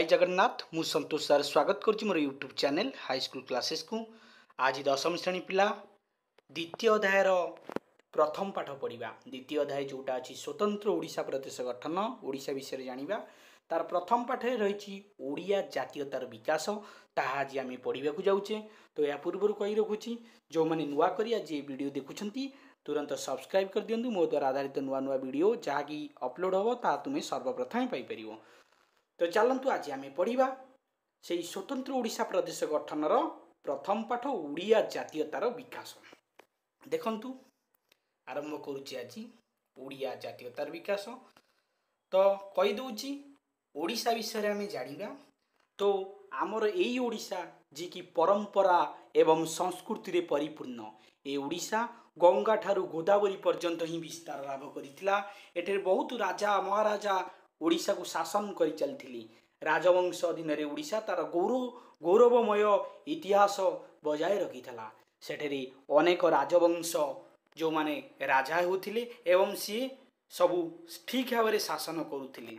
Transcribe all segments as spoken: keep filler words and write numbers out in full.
जय जगन्नाथ मु संतोष सर स्वागत करुच्ची मोर YouTube channel high school classes को। आज दशम श्रेणी पिला द्वितीय अध्याय प्रथम पाठ पढ़ा। द्वितीय अध्याय जोटा अच्छी स्वतंत्र ओडिशा प्रदेश गठन ओडिशा विषय जानिबा। तार प्रथम पाठ रही ओडिया जातीयतार विकास ताहा आज आम पढ़ा जाऊे। तो या पूर्व कही रखुची जो मैंने नुआ करी आज वीडियो देखुंत तुरंत सब्सक्राइब कर दिंतु। मो द्वारा आधारित नुआ नुआ वीडियो जहाँकि अपलोड हम ता तुम्हें सर्वप्रथम पाइपर। तो चलतु आज आम पढ़ा से स्वतंत्र ओडिशा प्रदेश गठन प्रथम पाठ ओडिया जातीयतार विकास। देखंतु आरंभ करुच्ची आज ओडिया जातीयतार विकास। तो कहीदे ओडिशा विषय आम जाना। तो आमर यही ओडिशा जी की परंपरा एवं संस्कृति रे परिपूर्ण ए ओडिशा गंगा ठारू गोदावरी पर्यंत ही विस्तार लाभ करथिला। एठे बहुत राजा महाराजा ओडिशा को शासन कर चलती। राजवंश अधीन ओडिशा तार गौरव गौरवमय इतिहास बजाय रखी था। सेठे अनेक राजवंश जो माने राजा होथिले एवं सी सबू ठीक भाव में शासन करुथिले।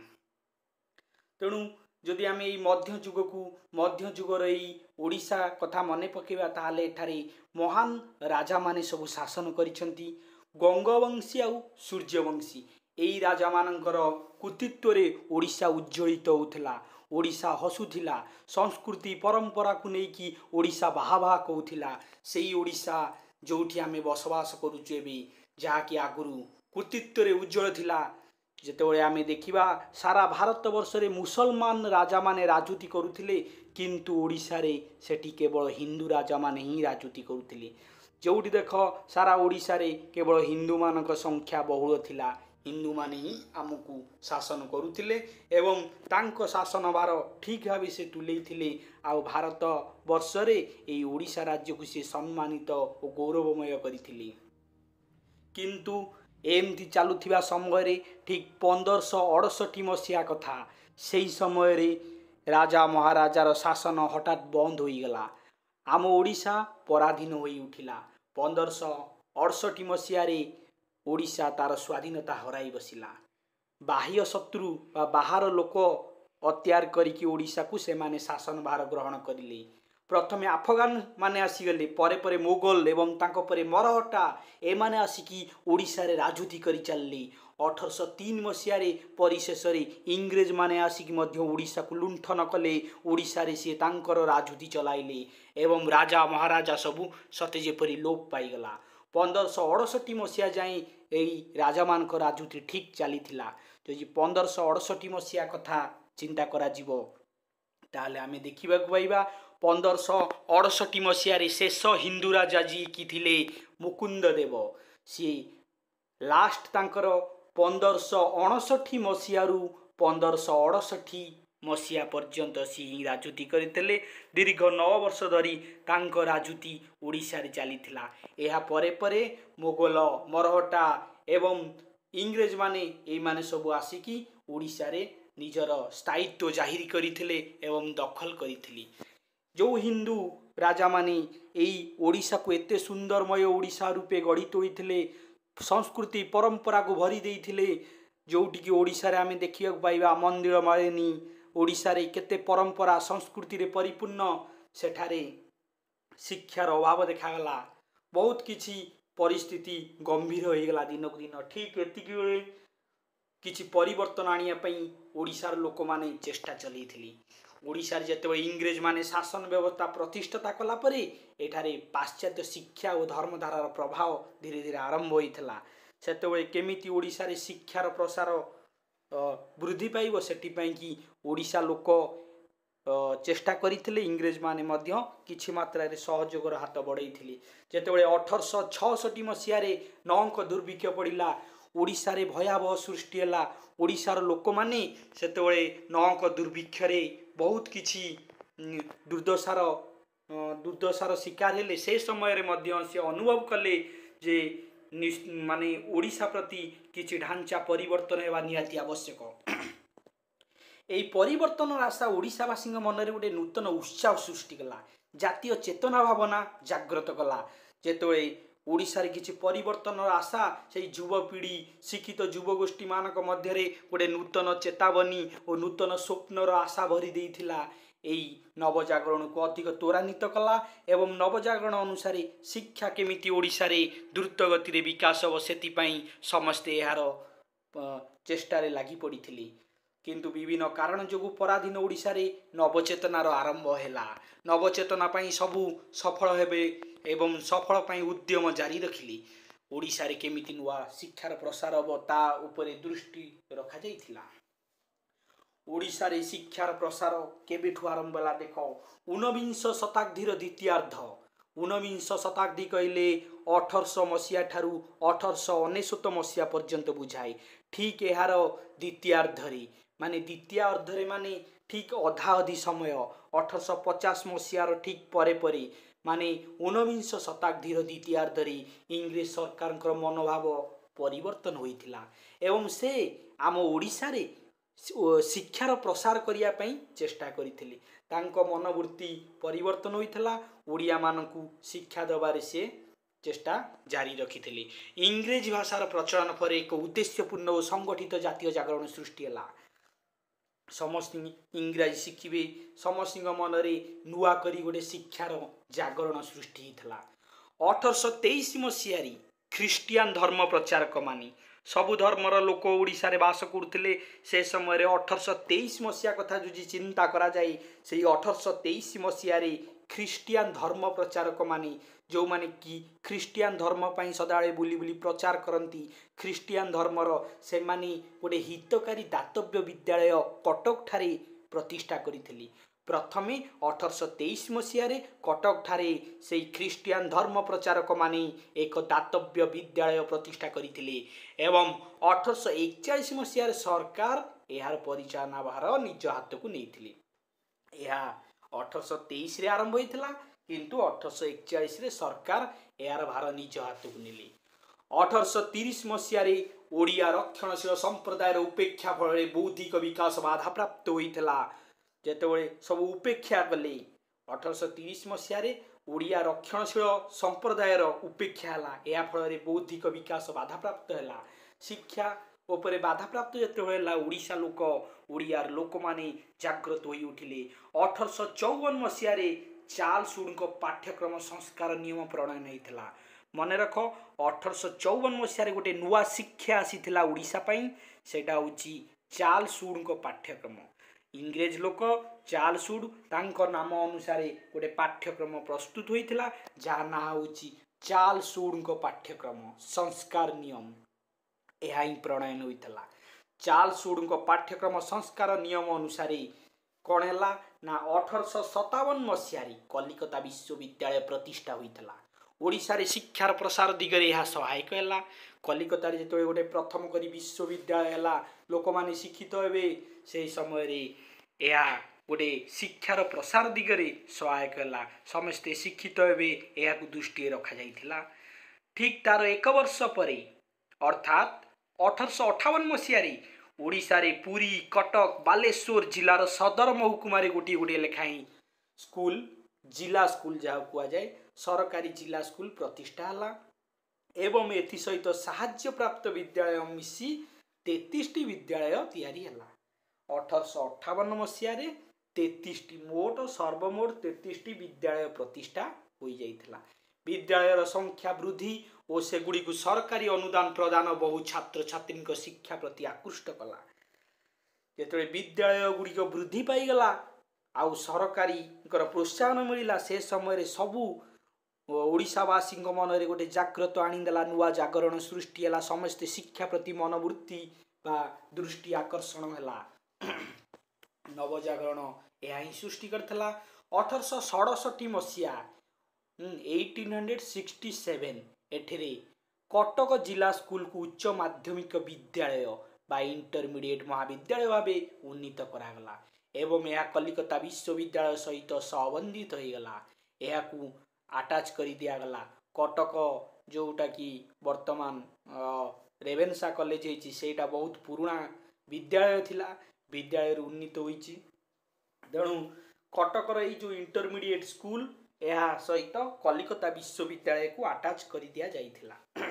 तेणु जदि आम ये मध्य जुग को मध्य जुगर ओडिशा कथा मन पकेबा ताले एठारे महान राजा माने सबू शासन करिसेंती। गंगवंशी आउ सूर्यवंशी यही राजा मानकर कृतित्व रे ओडिशा उज्ज्वलित होथिला। ओडिशा हसुथिला। संस्कृति परंपरा को लेकिन ओडिशा बाहा बाहा कहूथिला। सेही ओडिशा जोठी आमे बसवास करुछु एबे जहाँकि आगुरु कृतित्व रे उज्ज्वल थिला। जेतेबेले आमे देखिबा सारा भारत वर्ष रे मुसलमान राजा माने राजूती करुथिले किंतु ओडिशा रे सेठी केवल हिंदू राजा माने ही राजूती करुथिले। जोठी देख सारा ओडिशा रे केवल हिंदू मानक संख्या बहुल थिला। हिंदू माने ही आमको शासन करुथिले एवं तांको शासन भार ठीक भाव से तुलेइथिले। आउ भारत वर्ष रे एई ओडिशा राज्य को से सम्मानित और गौरवमय करिथिले। किंतु एमती चलुथिबा समय रे ठीक पंद्रह अड़सठ मसीहा कथा सेही समय रे राजा महाराजार शासन हठात बंद हो गला। आम ओडिशा पराधीन होई उठिला। पंद्रह अड़सठ मसीहा रे ओडिशा तार स्वाधीनता हराई बसिला। बाह्य शत्रु बा बाहर लोक अत्यार करिकी ओडिशा को से माने शासन भार ग्रहण करिले। प्रथमे आफगान माने आसीगले परे परे मोगल एवं तांको परे मरहट्टा ए माने आसिकी ओडिशा रे राजूती करि चलले। अठारह सौ तीन मसीहा रे परिशेष रे इंग्रेज माने आसिकी मध्य ओडिशा को लुंठन कले। ओडिशा रे से तांकर राजूती चलाइले एवं राजा महाराजा सबू सते जेपरि लोप पाइगला। पंद्रह सौ अड़सठ मसीहा जाए यही राजा मान राजूती ठीक चली। तो ये पंद्रह सौ अड़सठ मसीहा कथा चिंता करा जीवो ताले आमे देखिबा को पाइबा पंद्रह सौ अड़सठ मसीहा रे शेष हिंदू राजा जी की थिले मुकुंद देव। सी लास्ट तांकर पंद्रह सौ अड़सठ मसीहा रु पंद्रह सौ अड़सठ मसीहा पर्यंत सी राजूती करते। दीर्घ नौ वर्ष धरी तांको राजूती ओडिशा रे चली। एहा परे परे मोगल मरहट्टा एवं इंग्रेज माने ए माने सब आसिकी ओडिशा रे निजर स्थायित्व जाहिर करथिले एवं दखल करथिले। जो हिंदू राजा माने एई ओडिशा को एते सुंदरमय ओडिशा रूपे गढ़ी तोड़िथिले संस्कृति परंपरा को भरी देइथिले। जोटी की ओडिशा रे आमे देखिया पाइबा मंदिर मालिनी ओडिशा रे केते परंपरा संस्कृति रे परिपूर्ण। सेठारे शिक्षार अभाव देखागला। बहुत किछि परिस्थिति गंभीर हो गला दिन को दिन। ठीक एतिकी बेले किछि परिवर्तन आनिया पई ओडिशार लोक माने चेष्टा चलैथिले। ओडिशा रे जेतेबेले इंग्रेज माने शासन व्यवस्था प्रतिष्ठा कला परे एठारे पाश्चात्य शिक्षा और धर्मधारार प्रभाव धीरे धीरे आरंभ होइथला। सेतेबेले केमिति ओडिशा रे शिक्षार प्रसार वृद्धि पाइब सेठी पई कि ओडिशा लोक चेष्टा करथिले। इंग्रेज माने मध्य किछि मात्रा रे सहयोगर हाथ बढ़ाइथिले। जेतेबेले अठारह सौ छियासठ मसीहा रे नौंक दुर्भिक्ष पड़िला ओडिशा रे भयावह सृष्टि हला। ओडिशार लोक माने सेतेबेले नौंक दुर्भिक्ष रे बहुत किछि दुर्दशार दुर्दशार शिकार हेले। से समय रे मध्य से अनुभव कले जे माने ओडिशा प्रति किछि ढांचा परिवर्तन हेबा निहाती आवश्यक। एई परिवर्तन आशा ओडिशावासी मन में गोटे नूतन उत्साह सृष्टि कला। जातीय चेतना भावना जाग्रत कला। जेतेबेले ओडिशा रे किछि परिवर्तन आशा से युवपीढ़ी शिक्षित युवगोष्ठी मानक मध्य गोटे नूतन चेतावनी और नूतन स्वप्नर आशा भरी देइथिला। एई नवजागरण को अधिक त्वरान्वित कला एवं नवजागरण अनुसार शिक्षा केमिति ओडिशा रे द्रुत गति रे विकास हो सेति पई समस्ते यार चेष्टारे लागि पड़िथिले। किंतु विभिन्न कारण जोगु पराधीन ओडिशा रे नवचेतनार आरंभ हैला। नवचेतना पई सबु सफल हेबे एवं सफल पई उद्यम जारी रखिले। ओडिशा रे केमिति नुआ शिक्षार प्रसार हो ता उपरे दृष्टि रखा जाइथिला। ओडिशा रे शिक्षार प्रसार केबेठु आरंभ होला देख ऊनविंश शताब्दीर द्वितीयार्ध। ऊनविंश शताब्दी कहले अठरश मसीहा ठारू अठरश अनेशत मसीहा पर्यंत बुझाए। ठीक यार द्वितीयार्धरे माने द्वितीय अर्धरे माने ठीक अधा अधि समय अठरश पचास मसीहार ठीक परे परे माने ऊनविंश शताब्दीर द्वितीयार्धरे इंग्रेज सरकार मनोभाव परिवर्तन होइथिला एवं से आम ओडिशा रे शिक्षार प्रसार करिया पई चेष्टा करिथिले। तांको मनोवृत्ति परिवर्तन होइथिला। ओडिया मानकु शिक्षा दबारे से चेष्टा जारी रखिथिले। इंग्रेजी भाषार प्रचलन पर एक उद्देश्यपूर्ण और संगठित जातीय जागरण सृष्टि हैला। समस्त इंग्राजी शिखिबे समस्त मनरे नुआ करी गोटे शिक्षार जागरण सृष्टि होइथिला। अठरश तेईस मसीह ख्रिस्टियान धर्म प्रचारक मानी सबु धर्मर लोक ओडिशा रे बास करथिले। से समय अठरश तेईस मसीहा कथा जो चिंता करा जाए से अठरश तेईस मसीह ख्रिस्टियान धर्म प्रचारक माने जो माने कि ख्रिस्टियान धर्म पई सदाळे बुली बुली प्रचार करती। ख्रिस्टियान धर्मर से माने गोटे हितकारी दातव्य विद्यालय कटक ठारे प्रतिष्ठा करिथिले। प्रथमे अठरश तेईस मसीह कटक ठारे से ख्रिस्टियान धर्म प्रचारक माने एक दातव्य विद्यालय प्रतिष्ठा करिथिले एवं अठरश एकचालीस मसीह सरकार यार परिचालना भार निज हाथ को नैथिले। यह अठरश तेईस रे आरंभ होइथिला किंतु अठरश एकचालीस रे सरकार यार भार निज हाथ को नेले। अठरश तीस मसीह ओडिया रक्षणशील संप्रदायर उपेक्षा फल बौद्धिक विकास बाधा प्राप्त होइथिला। जेतेबेले सब उपेक्षा कले अठरश तीस मसीह ओडिया रक्षणशील संप्रदायर उपेक्षा हला। या फल बौद्धिक विकास बाधा प्राप्त हैला। शिक्षा उपरे बाधा प्राप्त जेतेबेले ओडिशा लोक ओडियार लोक माने जागृत होई उठिले। अठरश चौवन मसीह चार्ल्स वुड को पाठ्यक्रम संस्कार नियम प्रणयन होइथिला। मन रख अठरश चौवन मसीह गोटे नुआ शिक्षा आसीथिला ओडिशा पई सेटा होची चार्ल्स वुड को पाठ्यक्रम। इंग्रेज लोक चार्ल्स वुड तांको नाम अनुसार गोटे पाठ्यक्रम प्रस्तुत होइथिला जहा ना होची चार्ल्स वुड को पाठ्यक्रम संस्कार नियम। यह ही प्रणयन होइथिला। चार्ल्स वुड को पाठ्यक्रम संस्कार नियम अनुसार कौन है ना अठरश सतावन मसीह कलिकता विश्वविद्यालय प्रतिष्ठा होइथिला। ओडिशा रे शिक्षार प्रसार दिगरे यह सहायक है। कलिकता रे जेतो गोटे प्रथम करी विश्वविद्यालय है लोक माने शिक्षित हेबे से समय रे या गोटे शिक्षार प्रसार दिगरे सहायक है। समस्ते शिक्षित हेबे या दृष्टि रखा जाइथिला। ठीक तार एक वर्ष परे अर्थात अठरश अठावन मसीह ओडिशा रे पुरी कटक बालेश्वर जिलार सदर महकुमा गोटे गोटे लेखाई स्कूल जिला स्कूल जहाँ कुआ जाए सरकारी जिला स्कूल प्रतिष्ठा हला एवं एथि सहित साहाय्य प्राप्त विद्यालय मिसी तैंतीस टी विद्यालय तैयारी हला। अठरश अठावन मसीह तैंतीस टी मोट सर्वमोट तैंतीस टी विद्यालय प्रतिष्ठा हो जाइथिला। विद्यालयर संख्या वृद्धि और सेगुड़ी को सरकारी अनुदान प्रदान बहु छात्र छात्री शिक्षा प्रति आकृष्ट कला। जेतबे विद्यालय गुड़िक वृद्धि पाईगला आउ सरकारी प्रोत्साहन मिलला से समय सबू ओडिशावासी मन में गोटे जागृत आनीदेला। नुआ जागरण सृष्टि है। समस्ते शिक्षा प्रति मनोवृत्ति बा दृष्टि आकर्षण है। नवजागरण यह ही सृष्टि करथिला। अठरश सड़सठी मसीहा एटीन हंड्रेड सिक्सटी सेवेन एठरे कटक जिला स्कूल को उच्च माध्यमिक विद्यालय बा इंटरमीडिएट महाविद्यालय भाव उन्नीत करागला एवं यह कलिकता विश्वविद्यालय सहित संबंधित होगला। यह आटाच कर दिगला। कटक जोटा कि वर्तमान रेवेन्सा कॉलेज होइछि सेटा बहुत पुराना विद्यालय थिला। विद्यालय उन्नीत होइछि। तेणु कटकर जो इंटरमीडिएट स्कूल ଏହା सहित कलिकता विश्वविद्यालय को आटाच कर दिया जाइथिला।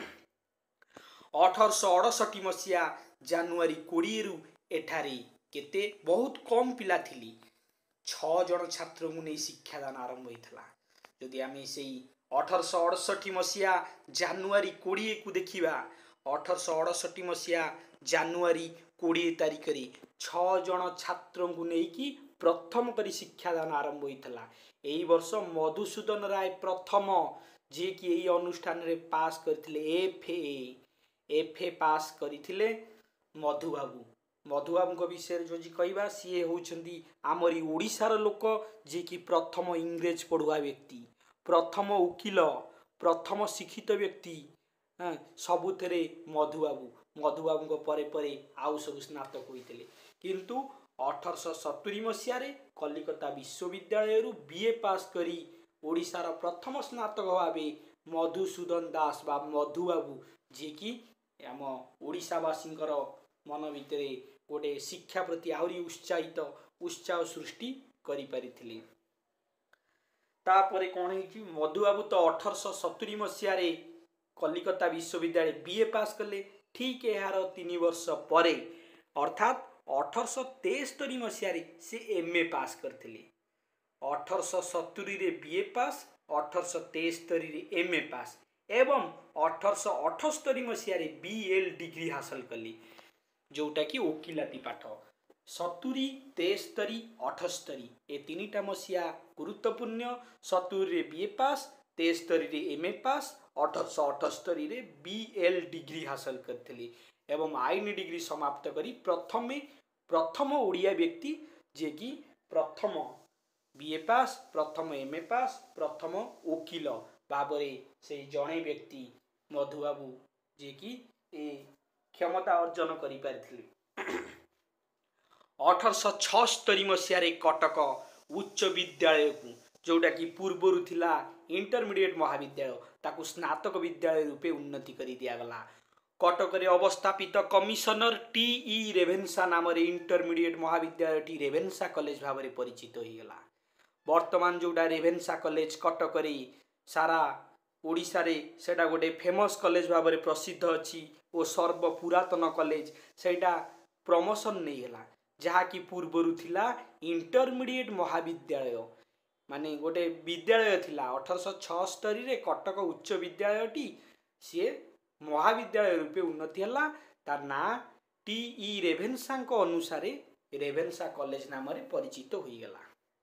अठरश अड़सठी मसीहा जानुआरी कोड़े रु एठारे केते बहुत कम पिला थिली छह जन छात्र को नहीं शिक्षादान आरंभ होता। जदि आम से अठरश अड़सठी मसीहा जानुआरी कोड़े को देखा अठरश अड़सठी मसीहा जानुआरी कोड़े तारिख में छह जन छात्र को लेकिन प्रथम करी शिक्षादान आरंभ होता। यही वर्ष मधुसूदन राय प्रथम जी कि यही अनुष्ठान रे पास करथिले एफ ए एफ ए पास करथिले मधुबाबू। मधुबाबू विषय जो जी कहवा सी होउछंदी आमरी ओडिशार लोक जी कि प्रथम इंग्रेज पढ़ुआ व्यक्ति, प्रथम वकील, प्रथम शिक्षित व्यक्ति सबुथे मधुबाबू। मधुबाबू परे परे आउ सब स्नातक होइतिले किंतु अठरश सतुरी मसीह कलिकता विश्वविद्यालय बीए पास करी ओडिशार प्रथम स्नातक भावे मधुसूदन दास बा मधुबाबू जी कि आम ओडिशावासींकर मन भितर गोटे शिक्षा प्रति आहरी उत्साहित उत्साह सृष्टि करि परिथिले। तापरे कौन है मधुबाबू तो अठरश सतुरी मसीह कलिकता विश्वविद्यालय बीए पास कले। ठीक यार तीन वर्ष पर अर्थात अठरश तेस्तरी मसीह से एम ए पास करते। अठरश सतुरी रे बीए पास, अठरश तेस्तरी रे एम ए पास एवं अठरश अठस्तरी मसीह बी एल डिग्री हासिल कली जोटा कि वकिलाती पाठ। सतुरी, तेस्तरी, अठस्तरी ए तीनटा मसीहा गुरुत्वपूर्ण। सतुरी रे बीए पास, तेस्तरी रे एम ए पास, अठरश अठस्तरी रे बी एल डिग्री हासिल करते एवं आईन डिग्री समाप्त करी प्रथम प्रथम ओडिया व्यक्ति जे कि प्रथम बीए पास, प्रथम एम ए पास, प्रथम वकील भावरे से जड़े व्यक्ति मधुबाबू जे कि ए क्षमता अर्जन करि पारिथिले। अठरश छस्तरी मसीह कटक उच्च विद्यालय को जोटा कि पूर्वर थिला इंटरमीडिएट महाविद्यालय ताकू स्नातक विद्यालय रूपे उन्नति करि दिया गला। कटक रे अवस्थापित कमिशनर टी ई रेभेन्सा नाम रे इंटरमीडिएट महाविद्यालय टी रेभेन्सा कॉलेज भाव में परिचित हो गला। वर्तमान जोटा रेभेन्सा कॉलेज कटक रे सारा ओडिशा रे सेटा गोटे फेमस कॉलेज भाव में प्रसिद्ध अच्छी और सर्व पुरातन कॉलेज सेटा प्रमोशन नहीं गला जहाँ कि पूर्वर थिला इंटरमीडिएट महाविद्यालय माने गोटे विद्यालय थिला। अठरश छस्तरी रे कटक उच्च विद्यालय टी सी महाविद्यालय रूपे उन्नति हला। तार ना टी ई रेभेन्सा अनुसार रेभेन्सा कॉलेज नाम रे परिचित हो गला।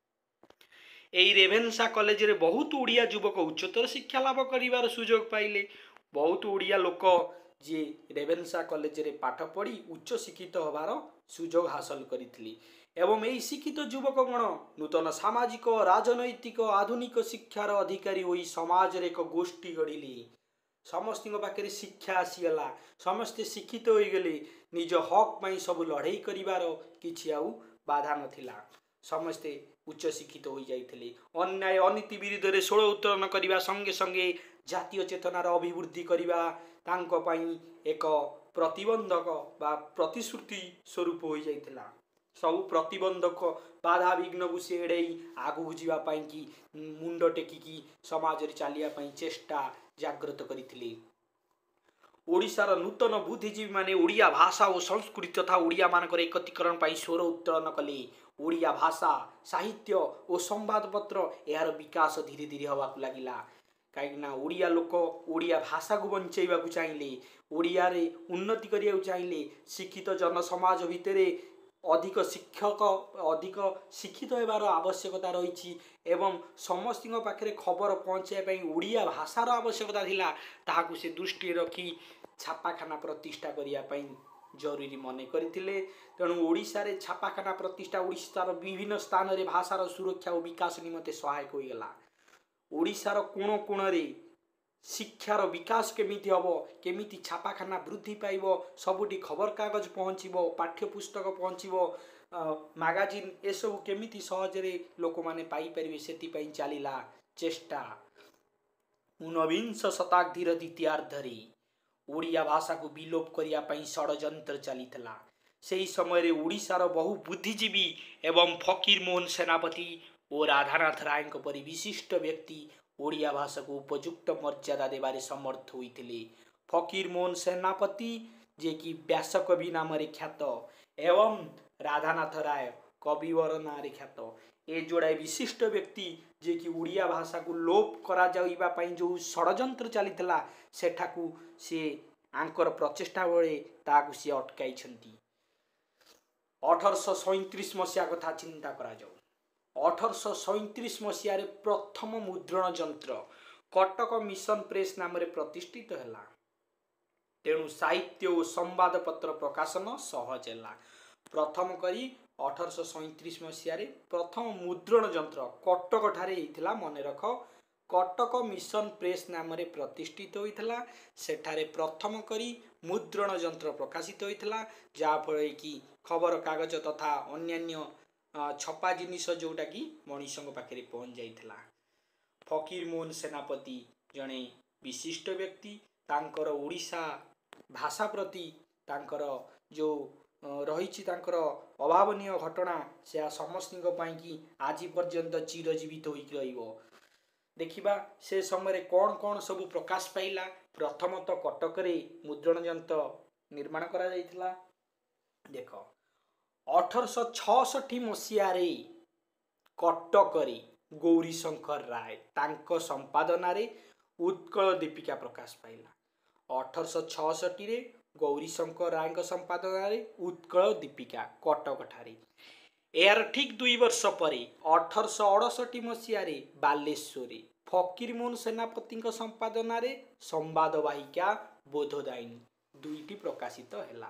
एई रेभेन्सा कॉलेज रे बहुत ओडिया युवक उच्चतर शिक्षा लाभ करिवार सुजोग पाइले। बहुत ओडिया लोक जे रेभेन्सा कॉलेज रे पाठ पढ़ी उच्च शिक्षित होबार सुजोग हासिल करिथिली एवं यही शिक्षित युवकगण नूतन सामाजिक राजनैतिक आधुनिक शिक्षार अधिकारी होई समाज रे एक गोष्ठी गढ़िले। समस्त पाखे शिक्षा आसीगला, समस्ते शिक्षित हो गले, निज हक पाई सब लड़ाई करिवार किछि आउ बाधा नथिला। समस्ते उच्च शिक्षित हो जाइथिले। अन्याय अनीति विरुद्ध रे स्वर उत्तोलन करिवा संगे संगे जातीय चेतनार अभिवृद्धि करिवा तांको पाई एक प्रतिबंधक बा प्रतिश्रुति स्वरूप हो जाइथिला। सब प्रतिबंधक बाधा विघ्न को से एड़े आगू जावाई कि मुंड टेकिकी समाज रे चलिया पाई चेष्टा जागृत करिथिले। ओडिशार नूतन बुद्धिजीवी माने ओडिया भाषा और संस्कृति तथा ओडिया मानकर एकत्रीकरण पाई स्वर उत्तोलन कले। ओडिया भाषा साहित्य और संवादपत्र यार विकास धीरे धीरे हवा लगिला। कहीं ओडिया लोक ओडिया भाषा को बंचाइबा को चाहिए, ओडिया रे उन्नति करिया चाहिए। शिक्षित जन समाज भितर अधिक शिक्षक अधिक शिक्षित होबार आवश्यकता रही एवं समस्त पाखे खबर पहुँचाई ओडिया भाषार आवश्यकता थिला। ताहाकु से दृष्टि रखी छापाखाना प्रतिष्ठा करने जरूरी मन करथिले। तेणु ओडिशा रे छापाखाना प्रतिष्ठा ओडिशार विभिन्न स्थान रे भाषार सुरक्षा और विकास निमंते सहायक होइगला। ओडिशार कोण कोण रे शिक्षार विकास केमिति हबो, केमिति छापाखाना वृद्धि पाइबो, सबुटी खबर कागज पहुँचो, पाठ्यपुस्तक पहुँचो, मैगजीन ए सब केमिति सहजरे लोक माने पाई परिबे सेति चलिला चेष्टा। ऊनविंश शताब्दीर द्वितीयार्धरे ओडिया भाषा को विलोप करिया पई षड्यंत्र चलीथला। सेही समय रे ओडिशार बहु बुद्धिजीवी एवं फकीर मोहन सेनापति ଓ ରାଧାନାଥ ରାୟଙ୍କ ପରି ବିଶିଷ୍ଟ ବ୍ୟକ୍ତି ଓଡ଼ିଆ ଭାଷାକୁ ଉପଯୁକ୍ତ ମର୍ଯ୍ୟାଦା ଦେବାରେ ସମର୍ଥ ହୋଇଥିଲେ। ଫକୀର ମୋହନ ସେନାପତି ଯିଏକି ବ୍ୟାସକବି ନାମରେ ଖ୍ୟାତ ଏବଂ ରାଧାନାଥ ରାୟ କବିବର ନାଁରେ ଖ୍ୟାତ, ଏ ଯୋଡ଼ାଏ ବିଶିଷ୍ଟ ବ୍ୟକ୍ତି ଯିଏକି ଓଡ଼ିଆ ଭାଷାକୁ ଲୋପ କରାଯାଇବା ପାଇଁ ଯେଉଁ ଷଡ଼ଯନ୍ତ୍ର ଚାଲିଥିଲା ସେଠାକୁ ସିଏ ଆଙ୍କର ପ୍ରଚେଷ୍ଟା ବେଳେ ତାହାକୁ ସିଏ ଅଟକାଇଛନ୍ତି। ଅଠରଶହ ସଇଁତିରିଶ ମସିହା କଥା ଚିନ୍ତା କରାଯାଉ। ଅଠରଶହ ସଇଁତିରିଶ ମସିହାରେ ପ୍ରଥମ ମୁଦ୍ରଣ ଯନ୍ତ୍ର କଟକ ମିଶନ ପ୍ରେସ୍ ନାମରେ ପ୍ରତିଷ୍ଠିତ ହେଲା। ତେଣୁ ସାହିତ୍ୟ ଓ ସମ୍ବାଦପତ୍ର ପ୍ରକାଶନ ସହଜ ହେଲା। ପ୍ରଥମ କରି ଅଠରଶହ ସଇଁତିରିଶ ମସିହାରେ ପ୍ରଥମ ମୁଦ୍ରଣ ଯନ୍ତ୍ର କଟକ ଠାରେ ହେଇଥିଲା। ମନେ ରଖ, କଟକ ମିଶନ ପ୍ରେସ୍ ନାମରେ ପ୍ରତିଷ୍ଠିତ ହୋଇଥିଲା। ସେଠାରେ ପ୍ରଥମ କରି ମୁଦ୍ରଣ ଯନ୍ତ୍ର ପ୍ରକାଶିତ ହୋଇଥିଲା, ଯାହାଫଳରେ କି ଖବରକାଗଜ ତଥା ଅନ୍ୟାନ୍ୟ ଛପା ଜିନିଷ ଯେଉଁଟାକି ମଣିଷଙ୍କ ପାଖରେ ପହଞ୍ଚି ଯାଇଥିଲା। ଫକୀର ମୋହନ ସେନାପତି ଜଣେ ବିଶିଷ୍ଟ ବ୍ୟକ୍ତି। ତାଙ୍କର ଓଡ଼ିଶା ଭାଷା ପ୍ରତି ତାଙ୍କର ଯେଉଁ ରହିଛି ତାଙ୍କର ଅଭାବନୀୟ ଘଟଣା, ସେହା ସମସ୍ତଙ୍କ ପାଇଁକି ଆଜି ପର୍ଯ୍ୟନ୍ତ ଚିରଜୀବିତ ହୋଇକି ରହିବ। ଦେଖିବା ସେ ସମୟରେ କ'ଣ କ'ଣ ସବୁ ପ୍ରକାଶ ପାଇଲା। ପ୍ରଥମତଃ କଟକରେ ମୁଦ୍ରଣ ଯନ୍ତ୍ର ନିର୍ମାଣ କରାଯାଇଥିଲା। ଦେଖ, ଅଠରଶହ ଛଅଷଠି ମସିହାରେ କଟକରେ ଗୌରୀଶଙ୍କର ରାୟ ତାଙ୍କ ସମ୍ପାଦନାରେ ଉତ୍କଳ ଦୀପିକା ପ୍ରକାଶ ପାଇଲା। ଅଠରଶହ ଛଅଷଠିରେ ଗୌରୀଶଙ୍କର ରାୟଙ୍କ ସମ୍ପାଦନାରେ ଉତ୍କଳ ଦୀପିକା କଟକ ଠାରେ। ଏହାର ଠିକ୍ ଦୁଇ ବର୍ଷ ପରେ ଅଠରଶହ ଅଠଷଠି ମସିହାରେ ବାଲେଶ୍ୱରରେ ଫକୀର ମୋହନ ସେନାପତିଙ୍କ ସମ୍ପାଦନାରେ ସମ୍ବାଦ ବାହିକା ବୋଧଦାୟିନୀ ଦୁଇଟି ପ୍ରକାଶିତ ହେଲା।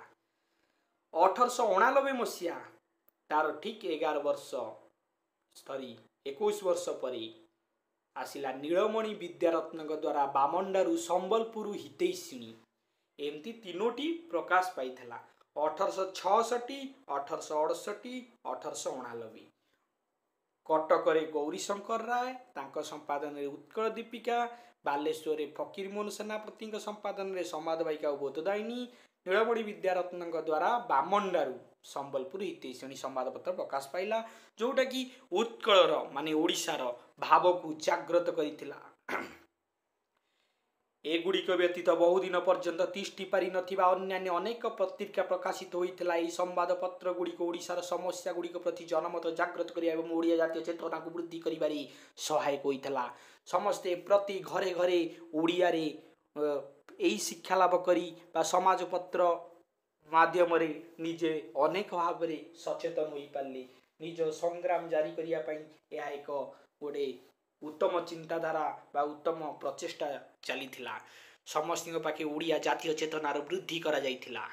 ଅଠରଶହ ଅଣାନବେ ମସିହା ତାର ଠିକ୍ ଏଗାର ବର୍ଷ ସରି ଏକୋଇଶ ବର୍ଷ ପରେ ଆସିଲା ନୀଳମଣି ବିଦ୍ୟାରତ୍ନଙ୍କ ଦ୍ୱାରା ବାମଣ୍ଡାରୁ ସମ୍ବଲପୁର ହିତୈଷିଣୀ। ଏମିତି ତିନୋଟି ପ୍ରକାଶ ପାଇଥିଲା ଅଠରଶହ ଛଅଷଠି, ଅଠରଶହ ଅଠଷଠି, ଅଠରଶହ ଅଣାନବେ। କଟକରେ ଗୌରୀଶଙ୍କର ରାୟ ତାଙ୍କ ସମ୍ପାଦନରେ ଉତ୍କଳ ଦୀପିକା, ବାଲେଶ୍ୱରରେ ଫକୀର ମୋହନ ସେନାପତିଙ୍କ ସମ୍ପାଦନରେ ସମ୍ବାଦ ବାହିକା ଓ ବୋଧଦାୟିନୀ, ନୀଳମଣି ବିଦ୍ୟାରତ୍ନଙ୍କ ଦ୍ୱାରା ବାମଣ୍ଡାରୁ ସମ୍ବଲପୁର ହିତୈଷିଣୀ ସମ୍ବାଦପତ୍ର ପ୍ରକାଶ ପାଇଲା, ଯେଉଁଟାକି ଉତ୍କଳର ମାନେ ଓଡ଼ିଶାର ଭାବକୁ ଜାଗ୍ରତ କରିଥିଲା। ଏଗୁଡ଼ିକ ବ୍ୟତୀତ ବହୁଦିନ ପର୍ଯ୍ୟନ୍ତ ତିଷ୍ଠି ପାରିନଥିବା ଅନ୍ୟାନ୍ୟ ଅନେକ ପତ୍ରିକା ପ୍ରକାଶିତ ହୋଇଥିଲା। ଏହି ସମ୍ବାଦପତ୍ର ଗୁଡ଼ିକ ଓଡ଼ିଶାର ସମସ୍ୟା ଗୁଡ଼ିକ ପ୍ରତି ଜନମତ ଜାଗ୍ରତ କରିବା ଏବଂ ଓଡ଼ିଆ ଜାତୀୟ ଚେତନାକୁ ବୃଦ୍ଧି କରିବାରେ ସହାୟକ ହୋଇଥିଲା। ସମସ୍ତେ ପ୍ରତି ଘରେ ଘରେ ଓଡ଼ିଆରେ ଏହି ଶିକ୍ଷା ଲାଭ କରି ବା ସମାଜପତ୍ର ମାଧ୍ୟମରେ ନିଜେ ଅନେକ ଭାବରେ ସଚେତନ ହୋଇପାରିଲେ। ନିଜ ସଂଗ୍ରାମ ଜାରି କରିବା ପାଇଁ ଏହା ଏକ ଗୋଟେ ଉତ୍ତମ ଚିନ୍ତାଧାରା ବା ଉତ୍ତମ ପ୍ରଚେଷ୍ଟା ଚାଲିଥିଲା। ସମସ୍ତଙ୍କ ପାଖେ ଓଡ଼ିଆ ଜାତୀୟ ଚେତନାର ବୃଦ୍ଧି କରାଯାଇଥିଲା।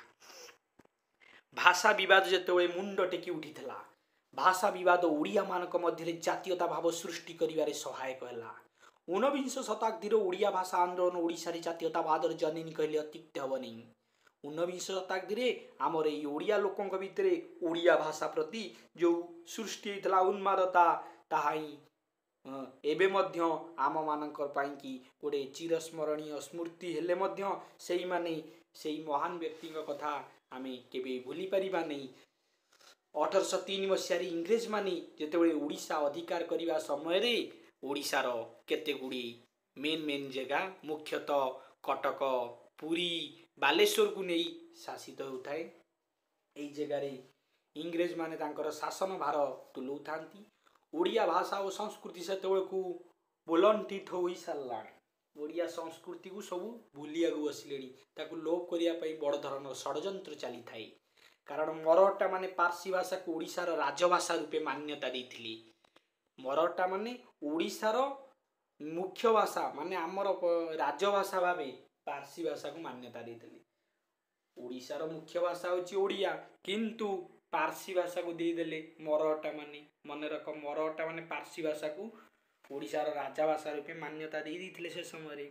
ଭାଷା ବିବାଦ ଯେତେବେଳେ ମୁଣ୍ଡ ଟେକି ଉଠିଥିଲା, ଭାଷା ବିବାଦ ଓଡ଼ିଆମାନଙ୍କ ମଧ୍ୟରେ ଜାତୀୟତା ଭାବ ସୃଷ୍ଟି କରିବାରେ ସହାୟକ ହେଲା। ଊନବିଂଶ ଶତାବ୍ଦୀର ଓଡ଼ିଆ ଭାଷା ଆନ୍ଦୋଳନ ଓଡ଼ିଶାରେ ଜାତୀୟତାବାଦର ଜନନୀ କହିଲେ ଅତ୍ୟୁକ୍ତି ହେବ ନାହିଁ। ଊନବିଂଶ ଶତାବ୍ଦୀରେ ଆମର ଏଇ ଓଡ଼ିଆ ଲୋକଙ୍କ ଭିତରେ ଓଡ଼ିଆ ଭାଷା ପ୍ରତି ଯେଉଁ ସୃଷ୍ଟି ହୋଇଥିଲା ଉନ୍ମାଦତା, ତାହା ହିଁ ଏବେ ମଧ୍ୟ ଆମମାନଙ୍କ ପାଇଁକି ଗୋଟେ ଚିରସ୍ମରଣୀୟ ସ୍ମୃତି ହେଲେ ମଧ୍ୟ ସେଇମାନେ ସେଇ ମହାନ ବ୍ୟକ୍ତିଙ୍କ କଥା ଆମେ କେବେ ଭୁଲି ପାରିବା ନାହିଁ। ଅଠରଶହ ତିନି ମସିହାରେ ଇଂରେଜମାନେ ଯେତେବେଳେ ଓଡ଼ିଶା ଅଧିକାର କରିବା ସମୟରେ ଓଡ଼ିଶାର କେତେ ଗୁଡ଼ିଏ ମେନ୍ ମେନ୍ ଜାଗା ମୁଖ୍ୟତଃ କଟକ, ପୁରୀ, ବାଲେଶ୍ୱରକୁ ନେଇ ଶାସିତ ହେଉଥାଏ। ଏହି ଜାଗାରେ ଇଂରେଜମାନେ ତାଙ୍କର ଶାସନ ଭାର ତୁଲାଉଥାନ୍ତି। ଓଡ଼ିଆ ଭାଷା ଓ ସଂସ୍କୃତି ସେତେବେଳକୁ ବୋଲଣ୍ଠିତ ହୋଇସାରିଲାଣି। ଓଡ଼ିଆ ସଂସ୍କୃତିକୁ ସବୁ ଭୁଲିବାକୁ ବସିଲେଣି। ତାକୁ ଲୋପ କରିବା ପାଇଁ ବଡ଼ ଧରଣର ଷଡ଼ଯନ୍ତ୍ର ଚାଲିଥାଏ। କାରଣ ମରହଟ୍ଟା ମାନେ ପାର୍ସୀ ଭାଷାକୁ ଓଡ଼ିଶାର ରାଜଭାଷା ରୂପେ ମାନ୍ୟତା ଦେଇଥିଲେ। ମରହଟ୍ଟା ମାନେ ଓଡ଼ିଶାର ମୁଖ୍ୟ ଭାଷା ମାନେ ଆମର ରାଜଭାଷା ଭାବେ ପାର୍ସୀ ଭାଷାକୁ ମାନ୍ୟତା ଦେଇଥିଲେ। ଓଡ଼ିଶାର ମୁଖ୍ୟ ଭାଷା ହେଉଛି ଓଡ଼ିଆ, କିନ୍ତୁ ପାର୍ସୀ ଭାଷାକୁ ଦେଇଦେଲେ ମରହଟ୍ଟା ମାନେ। ମନେ ରଖ, ମରହଟ୍ଟା ମାନେ ପାର୍ସୀ ଭାଷାକୁ ଓଡ଼ିଶାର ରାଜଭାଷା ରୂପେ ମାନ୍ୟତା ଦେଇ ଦେଇଥିଲେ ସେ ସମୟରେ।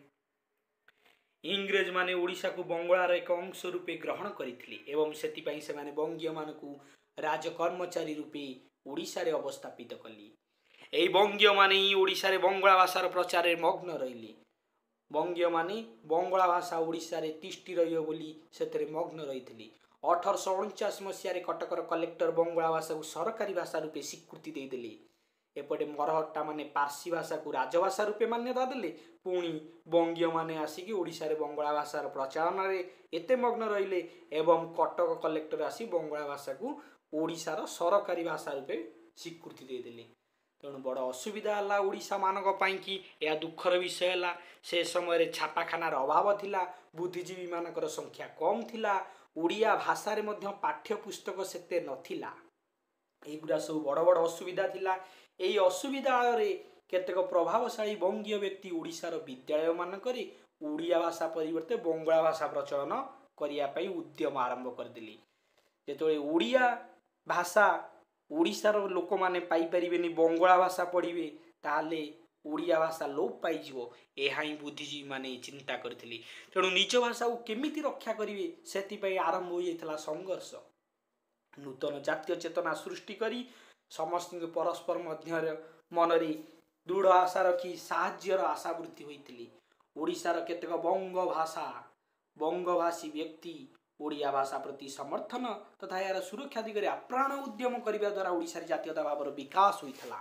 ଇଂରେଜମାନେ ଓଡ଼ିଶାକୁ ବଙ୍ଗଳାର ଏକ ଅଂଶ ରୂପେ ଗ୍ରହଣ କରିଥିଲେ ଏବଂ ସେଥିପାଇଁ ସେମାନେ ବଙ୍ଗୀୟମାନଙ୍କୁ ରାଜକର୍ମଚାରୀ ରୂପେ ଓଡ଼ିଶାରେ ଅବସ୍ଥାପିତ କଲେ। ଏହି ବଙ୍ଗୀୟମାନେ ହିଁ ଓଡ଼ିଶାରେ ବଙ୍ଗଳା ଭାଷାର ପ୍ରଚାରରେ ମଗ୍ନ ରହିଲେ। ବଙ୍ଗୀୟମାନେ ବଙ୍ଗଳା ଭାଷା ଓଡ଼ିଶାରେ ତିଷ୍ଠି ରହିବ ବୋଲି ସେଥିରେ ମଗ୍ନ ରହିଥିଲେ। ଅଠରଶହ ଅଣଚାଶ ମସିହାରେ କଟକର କଲେକ୍ଟର ବଙ୍ଗଳା ଭାଷାକୁ ସରକାରୀ ଭାଷା ରୂପେ ସ୍ୱୀକୃତି ଦେଇଦେଲେ। एपटे मरहट्टा माने पार्सी भाषा को राजभाषा रूपे मान्यता देले पुणी बंगीय माने आसिकी ओडिशा रे बंगला भाषार प्रचलन रे एते मग्न रहिले एवं कटक कलेक्टर आसी बंगला भाषा को ओडिशार सरकारी भाषा रूपे स्वीकृति दे देले। तेणु बड़ असुविधा है ओडिशा मानक कि यह दुखर विषय है। से समय छापाखानार अभाव थिला, बुद्धिजीवी मानकर संख्या कम थिला, ओडिया भाषा रे मध्य पाठ्यपुस्तक सेते नथिला। एगुड़ा सब बड़ बड़ असुविधा थिला। एई असुविधा रे केतेक प्रभावशाली बंगीय व्यक्ति ओडिशार विद्यालय मानकरे ओडिया भाषा परिवर्ते बंगला भाषा प्रचलन करिया पई उद्यम आरंभ करदिली। जेतोळे ओडिया भाषा ओडिशार लोक माने पाई परिबेनी, बंगला भाषा पढ़िबे ताले ओडिया भाषा लोप पाइजिवो, एहा ही बुद्धिजीवी माने चिंता करथिले। तेणु निज भाषा को केमिति रक्षा करिवे सेति आरंभ हो जाइतला संघर्ष। नूतन जातीय चेतना सृष्टि करी समस्त परस्पर मध्य मनरे दृढ़ आशा रखी साहाय्यर आशा वृद्धि होइतिली। ओडिशार केतेक बंग भाषा बंगभाषी व्यक्ति ओडिया भाषा प्रति समर्थन तथा यार सुरक्षा दिगरे अप्राण उद्यम करिबा द्वारा ओडिशार जातीयता भावर विकास होइथला।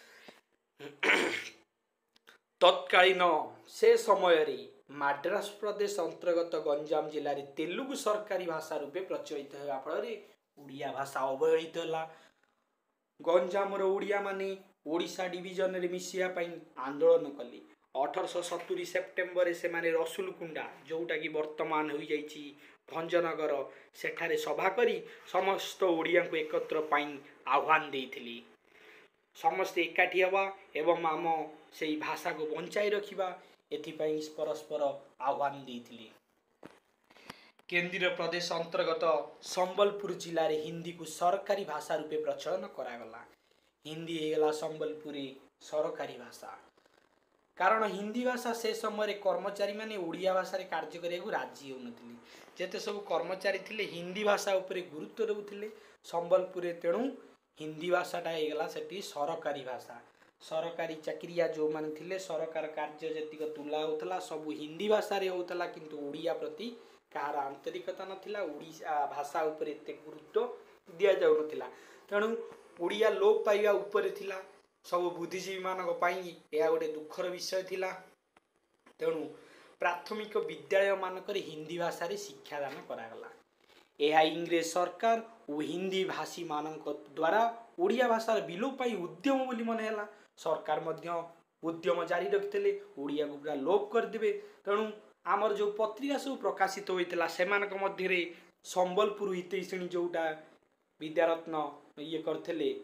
तत्कालीन से समय रे माड्रास प्रदेश अंतर्गत गंजाम जिले में तेलुगु सरकारी भाषा रूपे प्रचलित होगा फल ओडिया भाषा अवहेलित है। गंजाम ओडिया माने ओडिशा डिविजन रे मिसिया पई आंदोलन कले। अठरश सतुरी सेप्टेम्बर से माने रसुलकुंडा जोटा कि वर्तमान हो जाइछि भंजनगर सेठारे सभा करी समस्त ओडिया को एकत्र पाई आह्वान देइथिली। समस्त एकाठी हवा एवं आम से भाषा को बंचाई रखिबा एथिपाई परस्पर आह्वान देइथिली। केंद्रीय प्रदेश अंतर्गत संबलपुर जिले में हिंदी को सरकारी भाषा रूपे प्रचलन करागला। हिंदी होगला संबलपुरी सरकारी भाषा। कारण हिंदी भाषा से समय कर्मचारी माने ओडिया भाषा रे कार्य करिया राजी होनथिले। जेते सब कर्मचारी थिले हिंदी भाषा उपरे गुरुत्व देउथिले संबलपुर। तेणु हिंदी भाषाटा होगला सेठी सरकारी भाषा। सरकारी चाकरिया जो माने थिले सरकार कार्य जतिक तुला होतला सब हिंदी भाषा रे होतला, किंतु ओडिया प्रति कहार आंतरिकता नथिला। ओडिया भाषा उपरे एते गुरुत्व दिया जाउ नथिला। तेणु ओडिया लोप पाइबा उपरे थिला। सब बुद्धिजीवी मानक पाई यह गोटे दुखर विषय थिला। तेणु प्राथमिक विद्यालय मानक हिंदी भाषा रे शिक्षादान करागला। यह इंग्रेज सरकार और हिंदी भाषी मानक द्वारा ओडिया भाषार विलोप पाई उद्यम बोली मन है। सरकार मध्य उद्यम जारी रखिते ओडिया को पूरा लोप करदे। तेणु आमर जो पत्रिका सब प्रकाशित होता से मध्य संबलपुर हितैषिणी जोटा विद्यारत्न ये करते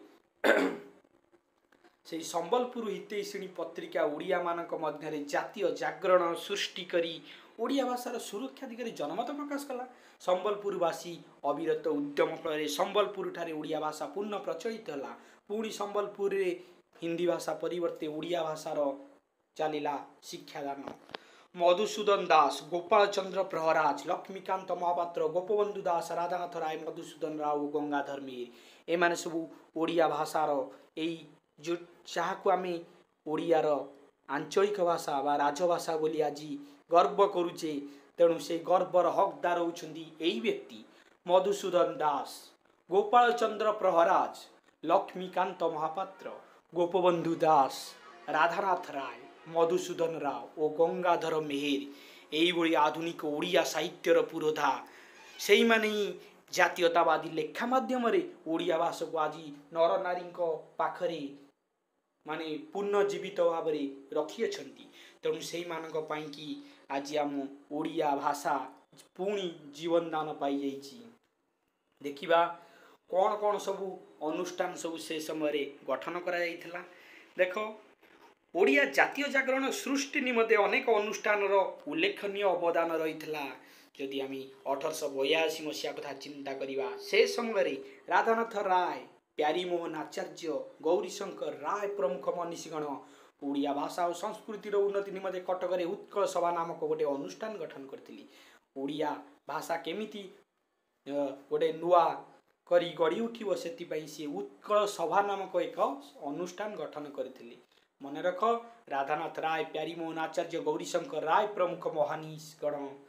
से संबलपुर हितैषिणी पत्रिका ओडिया मानक मध्य जातीय जागरण सृष्टि करी ओडिया भाषार सुरक्षा दिगरे जनमत प्रकाश कला। संबलपुरवासी अविरत उद्यम फल संबलपुर ठारे ओडिया भाषा पूर्ण प्रचलित है। पुणी संबलपुर रे हिंदी भाषा परिवर्ते ओडिया भाषार चलिला शिक्षादान। मधुसूदन दास, गोपाल चंद्र प्रहराज, लक्ष्मीकांत महापात्र, गोपबंधु दास, राधानाथ राय, मधुसूदन राव, गंगाधर मीर एमाने सबू ओडिया भाषार यही जो जहाँ आम ओडियार आंचलिक भाषा बा राजभाषा बोली आज गर्व करुचे। तेणु से गर्वर हकदार होउछंदी एही व्यक्ति मधुसूदन दास, गोपाल चंद्र प्रहराज, लक्ष्मीकांत महापात्र, गोपबंधु दास, राधानाथ राय, मधुसूदन राव और गंगाधर मेहेर यही भली आधुनिक ओडिया साहित्यर पुरोधा से माने जातीयतावादी लेखा माध्यम ओडिया भाषा को आज नर नारी पाखरे माने पुनर्जीवित भाव रखी अछंती। तेणु से मानक पाई कि आज आम ओडिया भाषा पुणी जीवन दान पाई जाइछि। देखिबा कौन कौन सबू अनुष्ठान सबू से समय गठन करा जाइथिला। देखो ओडिया जातीय जागरण सृष्टि निमते अनेक अनुष्ठान उल्लेखनीय अवदान रही। जदि आम अठरश बयासी मसीहा कथा चिंता करिबा से समय राधानाथ राय, प्यारीमोहन आचार्य, गौरीशंकर राय प्रमुख मनीषीगण ओडिया भाषा और संस्कृतिर उन्नति निमते कटक रे उत्कल सभा नामक गोटे अनुष्ठान गठन करथिली। ओडिया भाषा केमिति गोटे नुआ करी गढ़ी उठिबो सेतिपई से उत्कल सभा नामक एक अनुष्ठान गठन करथिली। मन रख राधानाथ राय, प्यारीमोहन आचार्य, गौरीशंकर राय प्रमुख महानीश गण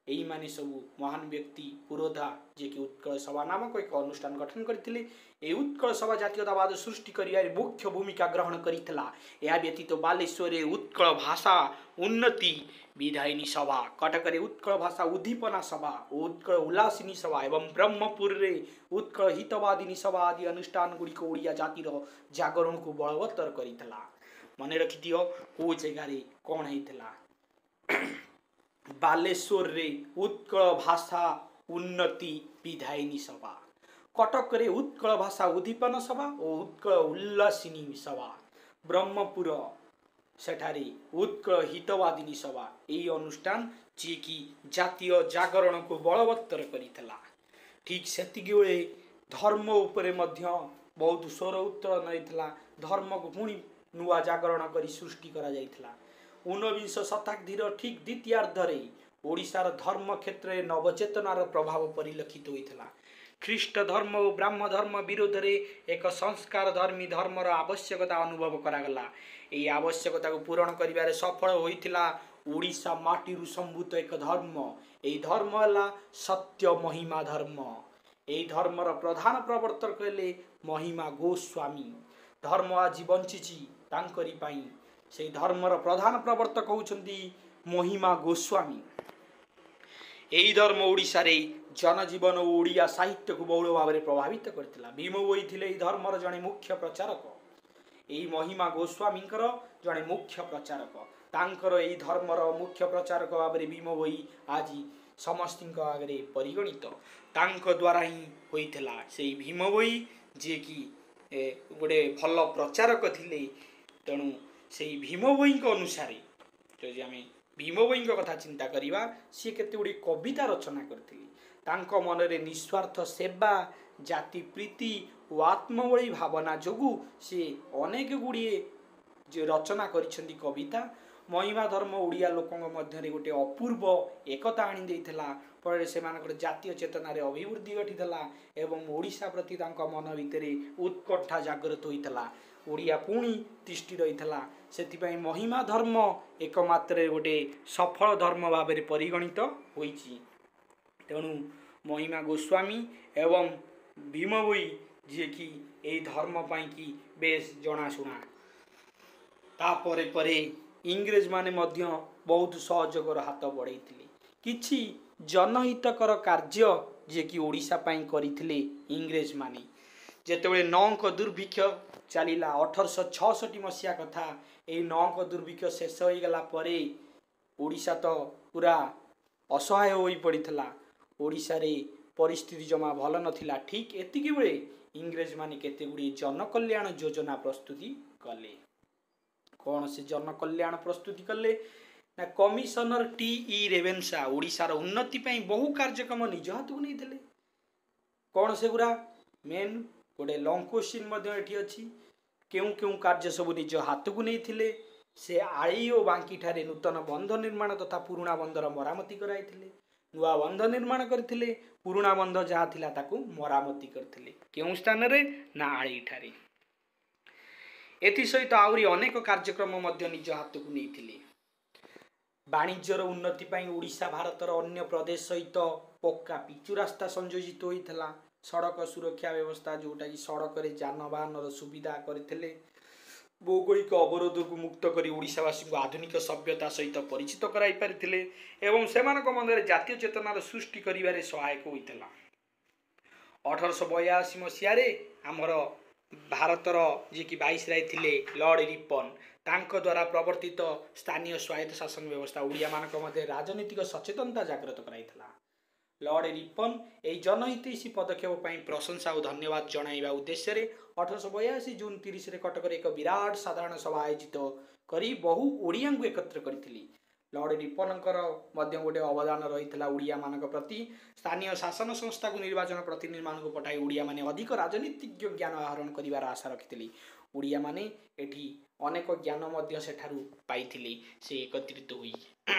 यही माने सबू महान व्यक्ति पुरोधा जे कि उत्कल सभा नामक एक अनुष्ठान गठन करथिले। ए उत्कल सभा जातीयतावाद सृष्टि करिवारे मुख्य भूमिका ग्रहण करितला। या व्यतीत बालेश्वर उत्कल भाषा उन्नति विधायिनी सभा, कटकरे उत्कल भाषा उद्दीपना सभा, उत्कल उल्लासिनी सभा एवं ब्रह्मपुर रे उत्कल हितवादिनी सभा आदि अनुष्ठान गुड़िक ओडिया जातिर जागरण को बलवत्तर करितला। मने रखि दियो को जगारे कौन हेतला। बालेश्वर रे उत्कल भाषा उन्नति विधायिनी सभा, कटक रे उत्कल भाषा उद्दीपन सभा और उत्कल उल्लासिनी सभा, ब्रह्मपुर सेठारे उत्कल हितवादिनी सभा यही अनुष्ठान जी की जातीय जागरण को बलवत्तर करितला। ठीक सेतिकी बेले धर्म उपरे मध्य बहुत स्वर उत्तोलन होइतला। धर्म को पुणी नुआ जागरण करी सृष्टि करा जाइतला। ऊनविंश शताब्दीर ठीक द्वितीयार्धरे ओडिशार धर्म क्षेत्र में नवचेतनार प्रभाव परिलक्षित होइतला। ख्रीष्ट धर्म और ब्राह्म धर्म विरोध रे एक संस्कार धर्मी धर्मर आवश्यकता अनुभव करागला। यही आवश्यकता को पूरण करिबारे सफल होइतिला ओडिशा माटीरु संभूत एक धर्म। यही धर्म है सत्य महिमा धर्म। यही धर्मर प्रधान प्रवर्तक हेले महिमा गोस्वामी। धर्म आज बंचिची तांकरी पाई से धर्मर प्रधान प्रवर्तक होउछंती महिमा गोस्वामी। यही धर्म ओडिशा रे जनजीवन और ओडिया साहित्य को बहुल भाव में प्रभावित करथिला। भीम भोई थिले धर्मर जड़े मुख्य प्रचारक। यही महिमा गोस्वामी जड़े मुख्य प्रचारक। तांकर यही धर्मर मुख्य प्रचारक भाव में भीम भोई आज समस्त आगे परिगणित। तांक द्वारा ही होइथिला से भीम भोई जे कि गोटे भल प्रचारक थिले। तेणु से भीम भोई अनुसार जो आम भीम भोई कथा चिंता करिबा सी केते गुडी कविता रचना करथिले। तांको मनरे निस्वार्थ सेवा जाति प्रीति और आत्मबली भावना जोगु से अनेक गुड़िए जो रचना करिसेंती कविता। महिमा धर्म ओडिया लोकों मध्य गोटे अपूर्व एकता आनी देइथिला। फल से जातीय चेतना रे अभिवृद्धि घटीला एवं ओडिशा प्रति तांको मन भितरे उत्कंठा जागृत होइतला। ओडिया पुणी तिष्ठि रहितला। सेथिपाई महिमा धर्म एकमात्र गोटे सफल धर्म भाव में परिगणित होइछि। तेणु महिमा गोस्वामी एवं भीम भोई जे कि यही धर्म पाई कि बेस जनाशुना। तापरे परे इंग्रेज माने मध्य बहुत सहयोगर हाथ बढ़ाइथिले। किछि जनहितकर कार्य जे कि ओडिशा पाई करिथिले इंग्रेज माने। जेतेबेले नौक दुर्भिक्ष चलिला अठरश छठी मसीहा कथा, यही नौक दुर्भिक्ष शेष हो गला परे ओडिशा तो पूरा असहाय होई पड़िथिला। ओडिशा रे परिस्थिति जमा भल नथिला। ठीक एतिकी बेले इंग्रेज माने केते गुडी जनकल्याण योजना प्रस्तुति कले। कौन से जनकल्याण प्रस्तुति कले ना कमिशनर टी ई रेवेन्सा ओडिशार उन्नति पाई बहु कार्यक्रम निज हाथ को नहीं। कौन से गुरा मेन गोटे लंग क्वेश्चन एठी अछि। केउ केउ कार्य सब निज हाथ को नहीं थिले। से आई और बांकी ठारे नूतन बंध निर्माण तथा पुराणा बंधर मरामती कराइथिले। नुआ बंध निर्माण करथिले। पुराणा बंध जहाँ थिला ताकू मरामती करथिले। केउ स्थान रे ना आड़ी ठारे। एथि सहित आउरी अनेक कार्यक्रम मध्य निज हाथ को नहीं थिले। वाणिज्यर उन्नति पाई ओडिशा भारतर अन्य प्रदेश सहित पक्का पिचु रास्ता संयोजित होइथला। सड़क सुरक्षा व्यवस्था जोटा कि सड़क रे जानवाहन सुविधा करथिले। भौगोलिक अवरोध को मुक्त करी ओडिशावासी को आधुनिक सभ्यता सहित परिचित कराई पारिथिले एवं सेमानक मनरे जातीय चेतनार सृष्टि करिबारे सहायक होइतला। अठारश बयासी मसीह आमर भारतर जी कि वाइसराय थिले लॉर्ड रिपन तांक द्वारा प्रवर्तित स्थानीय स्वायत्त शासन व्यवस्था ओडिया मानक मध्य राजनीतिक सचेतनता जागृत कराइथला। लॉर्ड रिपन यही जनहितैषी पदक्षेप पर प्रशंसा और धन्यवाद जणाइबा उद्देश्य रे अठारश बयासी जून तीस रे कटक एक विराट साधारण सभा आयोजित करी बहु ओडिया को एकत्र करथिली। लॉर्ड रिपनकर मध्य गोटे अवदान रही ओडिया मानक प्रति। स्थानीय शासन संस्था को निर्वाचन प्रतिनिधि मान को पठाई ओडिया माने अधिक राजनीतिक ज्ञान आहरण करिवार आशा रखिथिले। ओडिया माने एठी अनेक ज्ञान मध्य सेठारु पाइथिले से एकत्रित होई।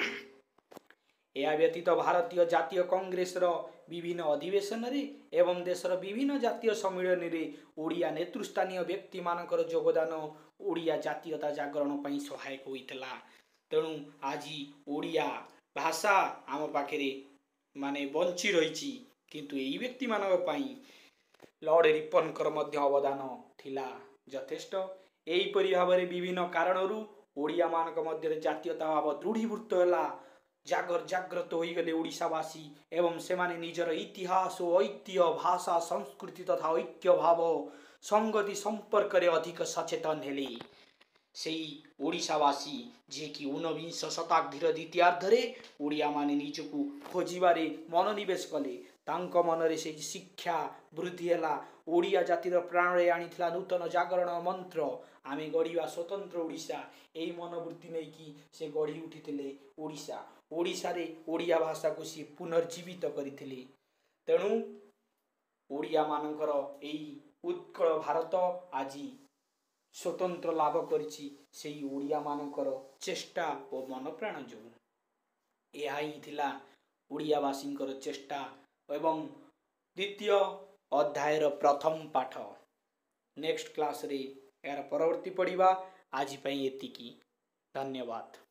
या व्यतीत भारतीय जातीय कांग्रेस रो विभिन्न अधिवेशन रे एवं देशर विभिन्न जातीय सम्मेलन रे ओडिया नेतृस्थानीय व्यक्ति मानकर योगदान ओडिया जातीयता जागरण पई सहायक होइतला। तेणु आज ओडिया भाषा आम पाखे माने बंची रही किंतु यही व्यक्ति मानक पई लॉर्ड रिपनकर मध्य अवदान थिला यथेष्ट। एहीपरि भाव में विभिन्न कारणरू ओडिया मानक मध्य जातीयता भाव दृढ़ीभूत है जागर जाग्रत हो गले ओडिशावासी एवं से माने निजर इतिहास और ऐतिह्य भाषा संस्कृति तथा ऐक्य भाव संगति संपर्क रे अधिक सचेतन हेले। से ओडिशावासी जे कि ऊनविंश शताब्दीर द्वितीयार्धरे ओडिया माने निजकू खोजिबारे मनोनिवेश कले तांक मनरे से शिक्षा वृद्धि है ओडिया जातिर प्राण रे आनीथिला नूतन जागरण मंत्र आमे गढ़ा स्वतंत्र ओडिशा यही मनोवृत्ति नहीं कि से गढ़ी उठिथिले ओडिशा ओडिशा रे ओडिया भाषा को सी पुनर्जीवित करथिले। तेणु ओडिया मानकर एई उत्कल भारत आज स्वतंत्र लाभ करिछि सेई ओडिया मानकर चेष्टा और मन प्राण जो यह ही थिला ओडियावासींकर चेष्टा एवं द्वितीय अध्यायर प्रथम पाठ। नेक्स्ट क्लास रे यार परवर्ती पढ़िबा। आज पई एतिकी। धन्यवाद।